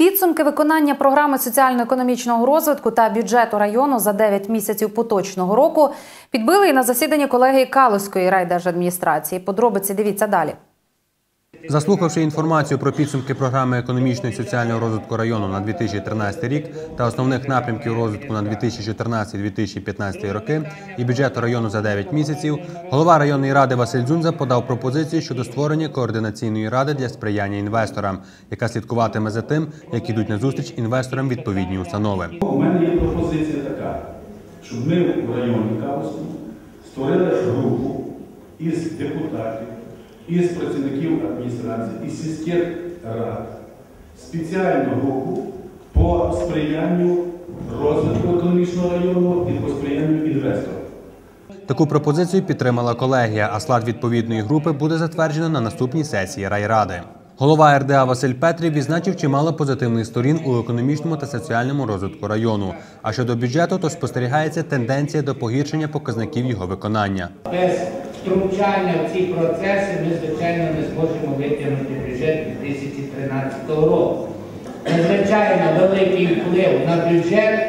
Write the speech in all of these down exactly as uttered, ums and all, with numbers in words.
Підсумки виконання програми соціально-економічного розвитку та бюджету району за дев'ять місяців поточного року підбили і на засіданні колегії Калузької райдержадміністрації. Подробиці дивіться далі. Заслухавши інформацію про підсумки програми економічного і соціального розвитку району на дві тисячі тринадцятий рік та основних напрямків розвитку на дві тисячі чотирнадцятий - дві тисячі п'ятнадцятий роки і бюджету району за дев'ять місяців, голова районної ради Василь Дзунза подав пропозицію щодо створення координаційної ради для сприяння інвесторам, яка слідкуватиме за тим, як ідуть на зустріч інвесторам відповідні установи. У мене є пропозиція така, щоб ми в районі Калузькому створили групу із депутатів, із працівників адміністрації, із сільських рад, спеціальну групу по сприянню розвитку економічного району і по сприянню інвесторам. Таку пропозицію підтримала колегія, а склад відповідної групи буде затверджено на наступній сесії райради. Голова ер де а Василь Петрів відзначив чимало позитивних сторін у економічному та соціальному розвитку району. А щодо бюджету, то спостерігається тенденція до погіршення показників його виконання. Без втручання в ці процеси ми, звичайно, не зможемо витягнути бюджет дві тисячі тринадцятого року. Надзвичайно великий вплив на бюджет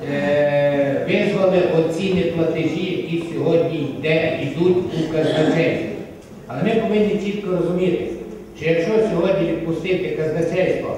е визвали оці неплатежі, які сьогодні йде, йдуть у казначейство. Але ми повинні чітко розуміти, що якщо сьогодні відпустити казначейство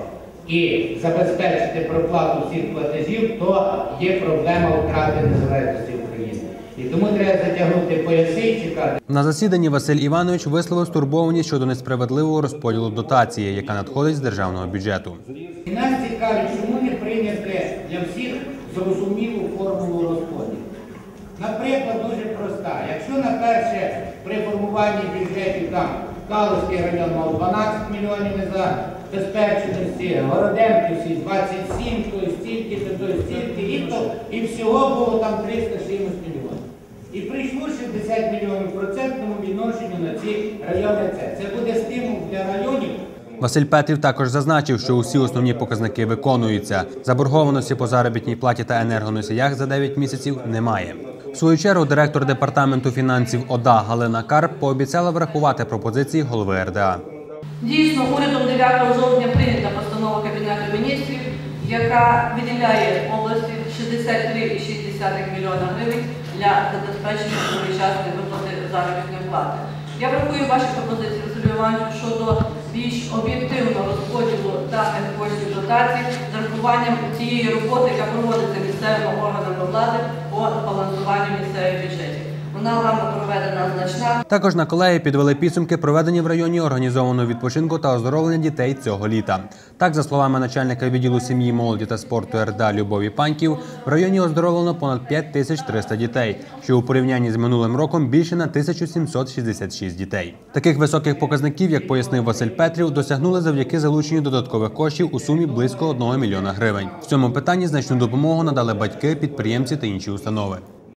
і забезпечити проплату всіх платежів, то є проблема втрати незалежності України. І тому треба затягнути пояси і чекати. На засіданні Василь Іванович висловив стурбованість щодо несправедливого розподілу дотації, яка надходить з державного бюджету. І нас цікавить, чому не прийняти для всіх зрозумілу формулу розподілу. Наприклад, дуже проста. Якщо на перше при формуванні бюджетів там Калузький район мав дванадцять мільйонів незабезпеченості, Городенківський двадцять сім, то стільки, то стільки, і, то, і всього було там триста сімдесят мільйонів. І прийшло шістдесят мільйонів в процентному відношенню на ці райони. Це, це буде стимул для районів. Василь Петрів також зазначив, що усі основні показники виконуються. Заборгованості по заробітній платі та енергоносіях за дев'ять місяців немає. В свою чергу директор департаменту фінансів о да Галина Карп пообіцяла врахувати пропозиції голови ер де а. Дійсно, урядом дев'ятого жовтня прийнята постанова Кабінету міністрів, яка виділяє області шістдесят три цілих шість десятих мільйона гривень для забезпечення своєчасної виплати заробітної плати. Я врахую ваші пропозиції, Василю Івановичу, щодо більш об'єктивного розподілу даних коштів дотацій з урахуванням тієї роботи, яка проводиться місцевими органами влади по балансуванню місцевих бюджетів. Вона вами проведена значна. Також на колегії підвели підсумки проведення в районі організованого відпочинку та оздоровлення дітей цього літа. Так, за словами начальника відділу сім'ї, молоді та спорту ер де а Любові Паньків, в районі оздоровлено понад п'ять тисяч триста дітей, що у порівнянні з минулим роком більше на тисячу сімсот шістдесят шість дітей. Таких високих показників, як пояснив Василь Петрів, досягнули завдяки залученню додаткових коштів у сумі близько одного мільйона гривень. В цьому питанні значну допомогу надали батьки, підприємці та інші установи.